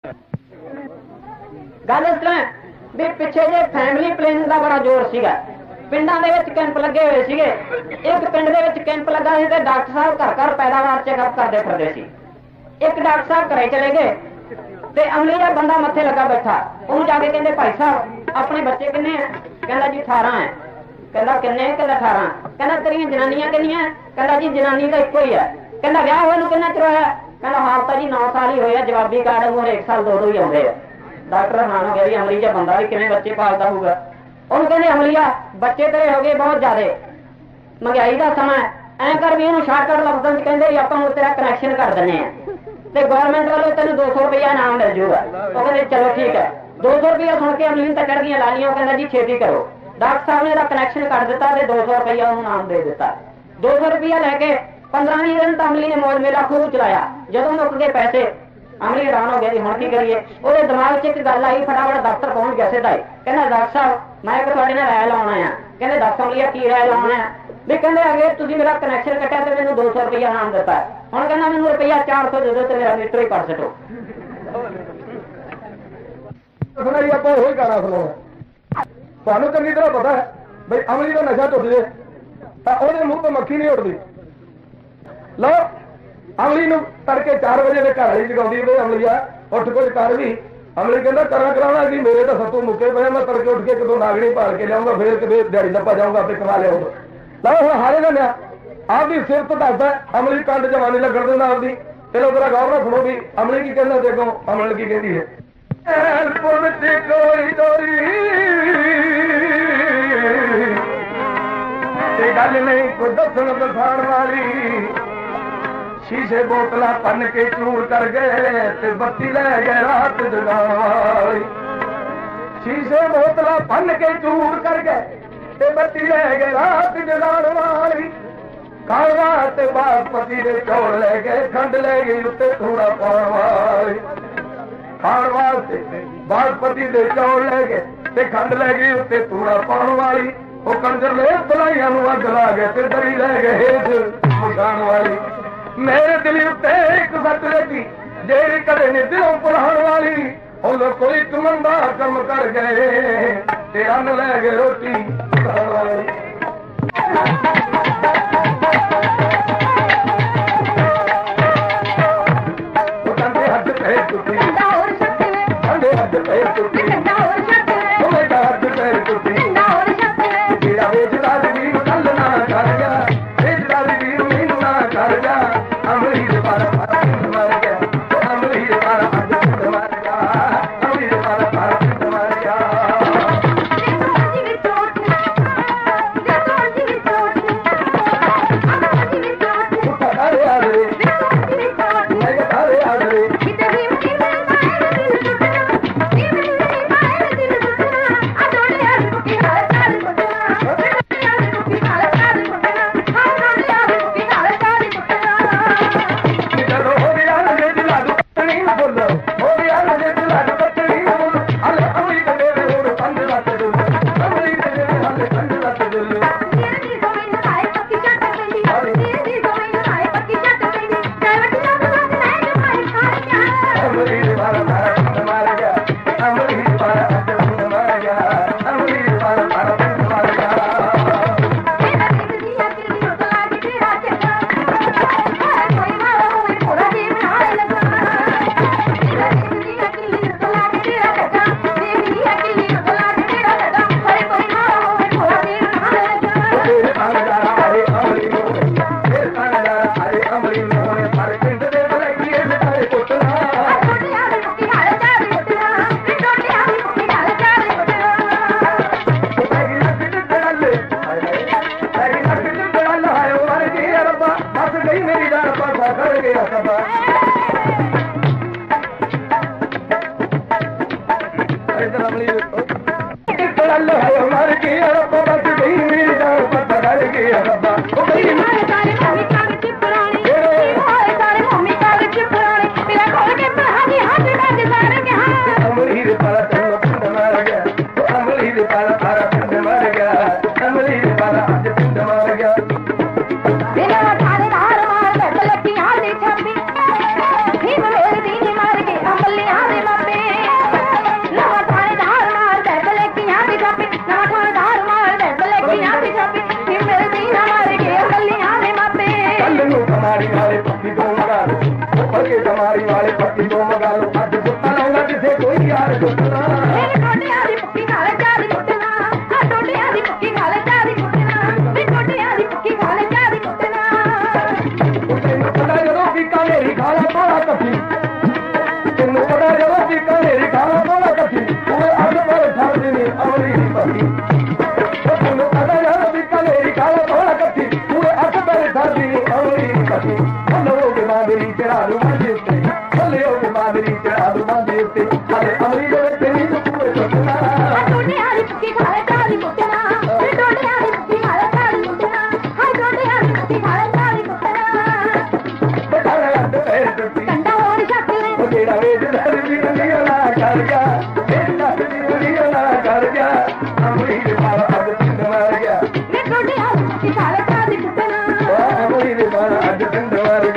गल इस तरह भी पिछे जे फैमिली प्लानिंग का बड़ा जोर सीगा। पिंडां दे विच कैंप लगे हुए सीगे। एक पिंड दे विच कैंप लगा सी ते डॉक्टर साहब घर घर पैदावार चेकअप करते फिरदे सी। एक डॉक्टर साहब घरे चले गए ते अमली जिहा बंदा मत्थे लगा बैठा। उहनूं जाके कहंदे भाई साहब अपने बच्चे किन्ने है? कहंदा जी 18 है। कहंदा किन्ने? कहंदा 18। कहंदा तेरियां जनानियां किन्नियां? कहंदा जी जनानी तां इक्को ही है। कहंदा विआह होए नूं किन्ना चिर होया? कहंदा हाल तां जी 9 साल ही होए आ। जवाबी कार्ड उमर 1 साल 2 ही आउंदे आ। डॉक्टर हैरान हो गया भी अमली जिहा बंदा भी किवें बच्चे पालदा होऊगा। ਉਹਨੂੰ ਕਹਿੰਦੇ ਅਮਲੀਆ ਬੱਚੇ ਤੇਰੇ ਹੋ ਗਏ ਬਹੁਤ ਜ਼ਿਆਦੇ, ਮਹਿੰਗਾਈ ਦਾ ਸਮਾਂ ਐਂ ਕਰ ਵੀ ਇਹਨੂੰ ਸ਼ਾਰਟਕਟ ਲਫ਼ਜ਼ਾਂ 'ਚ ਕਹਿੰਦੇ ਵੀ ਆਪਾਂ ਹੁਣ ਤੇਰਾ ਕਨੈਕਸ਼ਨ ਕਰ ਦਿੰਦੇ ਆ ਤੇ ਗਵਰਨਮੈਂਟ ਵੱਲੋਂ ਤੈਨੂੰ 200 ਰੁਪਇਆ ਇਨਾਮ ਮਿਲ ਜੂਗਾ। ਉਹ ਕਹਿੰਦੇ ਚਲੋ ਠੀਕ ਹੈ। 200 ਰੁਪਇਆ ਸੁਣ ਕੇ ਅਮਲੀ ਨੂੰ ਤਾਂ ਚੜ ਗਈਆਂ ਲਾਲੀਆਂ। ਉਹ ਕਹਿੰਦਾ ਜੀ ਛੇਤੀ ਕਰੋ। ਡਾਕਟਰ ਸਾਹਿਬ ਨੇ ਇਹਦਾ ਕਨੈਕਸ਼ਨ ਕੱਟ ਦਿੱਤਾ ਤੇ 200 ਰੁਪਇਆ ਉਹਨੂੰ ਇਨਾਮ ਦੇ ਦਿੱਤਾ। 200 ਰੁਪਇਆ ਲੈ ਕੇ 15-20 ਦਿਨ ਤਾਂ ਅਮਲੀ ਨੇ ਮੌਜ ਮੇਲਾ ਖੂਬ ਚਲਾਇਆ। ਜਦੋਂ ਮੁੱਕ ਗਏ ਪੈਸੇ अमली हैरान हो गया जी हुण की करिए। ਉਹਦੇ ਦਿਮਾਗ 'ਚ ਇੱਕ ਗੱਲ ਆਈ, ਫਟਾਫਟ ਦਫ਼ਤਰ ਪਹੁੰਚ ਗਿਆ सिद्धा ही। कहना डॉक्टर साहब मैं एक ਤੁਹਾਡੇ ਨਾਲ ਰਾਇ ਲਾਉਣਾ ਆ। ਕਹਿੰਦੇ ਦੱਸ ਅਮਲੀਆ ਕੀ ਰਾਇ ਲਾਉਣਾ ਆ? ਵੀ ਕਹਿੰਦੇ ਅਗੇ ਤੁਸੀਂ ਮੇਰਾ ਕਨੈਕਸ਼ਨ ਕੱਟਿਆ ਤੇ ਮੈਨੂੰ 200 ਰੁਪਇਆ ਇਨਾਮ ਦਿੱਤਾ। ਹੁਣ ਕਹਿੰਦਾ ਮੈਨੂੰ ਰੁਪਇਆ 400 ਦੇ ਦਿਓ ਤੇ ਮੇਰਾ ਮੀਟਰ ਹੀ ਪੜ ਸਟੋ। ਸੁਣਾਈ ਆਪਾਂ ਉਹੀ ਗਾਣਾ ਸੁਣਾਉਣਾ। ਤੁਹਾਨੂੰ ਚੰਗੀ ਤਰ੍ਹਾਂ ਪਤਾ ਹੈ ਬਈ ਅਮਲੀ ਦਾ ਨਸ਼ਾ ਟੁੱਟ ਜੇ ਤਾਂ ਉਹਦੇ ਮੂੰਹ ਤੋਂ ਮੱਖੀ ਨਹੀਂ ਉੱਡਦੀ। ਲਓ ਅਮਲੀ ਨੂੰ ਤੜਕੇ 4 ਵਜੇ ਦੇ ਘਰ ਵਾਲੀ ਜਗਾਉਂਦੀ ਵੀ ਅਮਲੀਆ ਉੱਠ ਕੁਝ ਕਰ ਵੀ। ਅਮਲੀ ਕਹਿੰਦਾ ਕਰਾਉਣਾ ਕਿ ਮੇਰੇ ਤਾਂ ਸੱਤੂ ਮੁੱਕੇ ਪਏ, ਮੈਂ ਤੜਕੇ ਉੱਠ ਕੇ ਕਿਤੋਂ ਨਾਗਣੀ ਭਾਲ ਕੇ ਲਿਆਉਂਗਾ, ਫੇਰ ਕਿਤੇ ਦਿਹਾੜੀ ਨੱਪਾ ਜਾਊਂਗਾ ਤੇ ਕਮਾ ਲਿਆਉਂਗਾ। ਲਓ ਹੁਣ ਹਾਰੇ ਨਾ ਲਿਆ ਆਪਦੀ ਸਿਫਤ ਦੱਸਦਾ ਅਮਲੀ ਕੰਡ ਜਵਾਨੀ ਲੱਗਣ ਦਿੰਦਾ ਆਪਦੀ। ਚਲੋ ਤੇਰਾ ਗੌਰ ਨਾਲ ਸੁਣੋ ਵੀ ਅਮਲੀ ਕੀ ਕਹਿੰਦਾ ਤੇ ਅੱਗੋਂ ਅਮਲ ਕੀ ਕਹਿੰਦੀ ਹੈ। ਗੱਲ ਨਹੀਂ ਕੋਈ ਦੱਸਣ ਦਿਖਾਉਣ ਵਾਲੀ। शीशे बोतला भन के चूर कर गए ते बत्ती ले गए रात जगाण वाली। शीशे बोतला भन के चूर कर गए ते बत्ती ले गए रात जगाण वाली। कालवा ते बासमती दे चौल ले गए, खंड ले गई उत्ते थोड़ा पाउण वाली। खाण वास्ते बासमती दे चौल ले गए ते खंड ले गई उत्ते थोड़ा पाउण वाली। वो कंजर ले भलाइयां नूं अग ला गए ते दरी ले गए हेठ मकान वाली। मेरे दिल उत्ते एक सट लगी जेड़ी कदे ने दिलों पुराण वाली। उदों कोई तमंदा कम कर गए ते अन्न ले गए रोटी खाण वाली। कंधे हद पे टुटी, कंधे हद पे टुटी, हद पे टुटी। तेरा बेजदार भी गल ना कर गया, बेजदार भी मैनू ना कर गया। अमली पर मर गया, अमली पर मर गया, अमली पर मर गया। ਪਤਾ ਜਦੋਂ ਵੀ ਕਹੇਰੀ ਖਾਣਾ ਬੋਲਾ ਕੱਤੀ ਉਹ ਅੱਗ ਪਰ ਛੱਡਦੀ ਨਹੀਂ ਅਮਲੀ ਦੀ ਪਤੀ ਉਹਨੂੰ ਪਤਾ ਜਦੋਂ ਵੀ ਕਹੇਰੀ ਖਾਣਾ ਬੋਲਾ ਕੱਤੀ ਉਹ ਅੱਗ ਪਰ ਛੱਡਦੀ ਨਹੀਂ ਅਮਲੀ ਦੀ ਪਤੀ ਹਲੋ ਕੇ ਮਾਦਰੀ ਤੇਰਾ ਨੂੰ ਮੰਦੇ ਉੱਤੇ ਹਲਿਓ ਕੇ ਮਾਦਰੀ ਤੇਰਾ ਨੂੰ ਮੰਦੇ ਉੱਤੇ ਹਲੇ ਅਮਲੀ ਦੇ ਤੇਰੀ ਨੂੰ ਪੂਰੇ ਸੁੱਟਣਾ ਟੋਡੇ ਵਾਲੀ ਮੁੱਠੀ ਖਾਲੇ ਚਾਲੀ ਮੁੱਟਣਾ ਟੋਡੇ ਵਾਲੀ ਮੁੱਠੀ ਖਾਲੇ ਚਾਲੀ ਮੁੱਟਣਾ ਹਾਏ ਟੋਡੇ ਵਾਲੀ ਮੁੱਠੀ ਖਾਲੇ ਚਾਲੀ ਮੁੱਟਣਾ ਬਟਾਣਾ ਲੱਦ ਪੈਰ ਟੁੱਟੀ ਕੰਡਾ ਹੋਣ ਛੱਡ ਲੈ ਉਹ ਜਿਹੜਾ ਵੇਚਦਾ ਵੀ ਦੁਨੀਆ ਨਾ ਕਰ ਗਿਆ ਵੇਚਦਾ ਵੀ ਦੁਨੀਆ ਨਾ ਕਰ ਗਿਆ ਅਮਲੀ ਦੇ ਮਾਰ ਅੱਗ ਪਿੰਡ ਮਾਰ ਗਿਆ ਮੈਂ ਟੋਡੇ ਵਾਲੀ ਮੁੱਠੀ ਖਾਲੇ ਚਾਲੀ ਮੁੱਟਣਾ ਅਮਲੀ ਦੇ ਮਾਰ ਅੱਗ ਪਿੰਡ ਮਾਰ